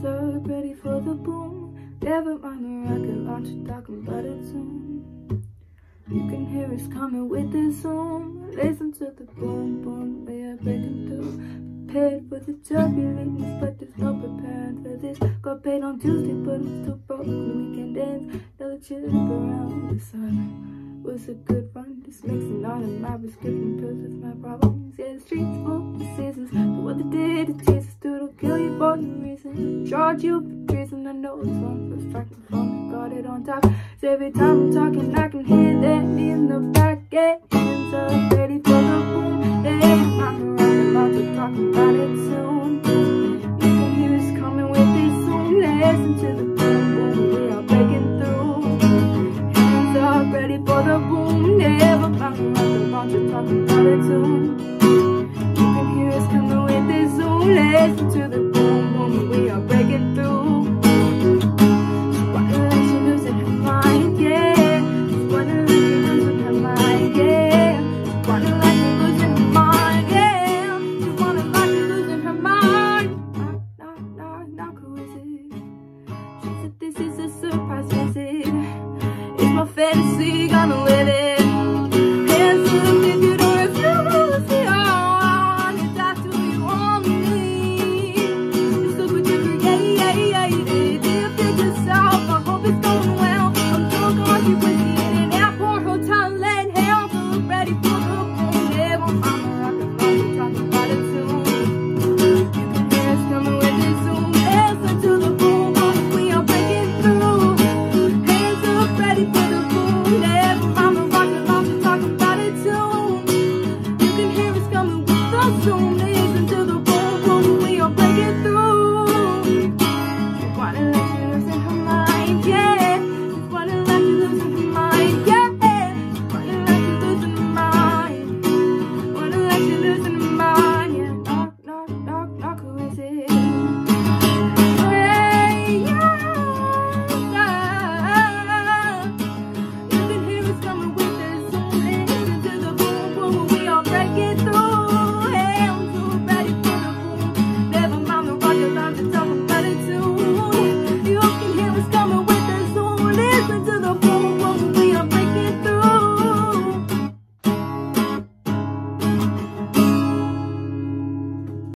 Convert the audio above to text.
Hands up, ready for the boom. Never mind the rocket launcher, talking about it soon. You can hear us coming with the zoom. Listen to the boom, boom, we are breaking through. Prepared for the turbulence, but there's no preparing for this. Got paid on Tuesday, but I'm still broke when the weekend ends. No chip around the sun. Was a good run, just mixing all of my prescription pills with my problems. Yeah, the streets full of seasons. Do what they did to Jesus, dude, will kill you for no reason. Charge you for treason, I know it's wrong for striking from got it on top. So every time I'm talking, I can hear that in the back. Yeah, hands up, ready for the boom. Yeah, I'm around about to talk about it soon. You can hear us coming with this soon. Listen to the boom, boom, we are breaking through. Hands up, ready for the boom. Never mind, I'm about to talk about it soon.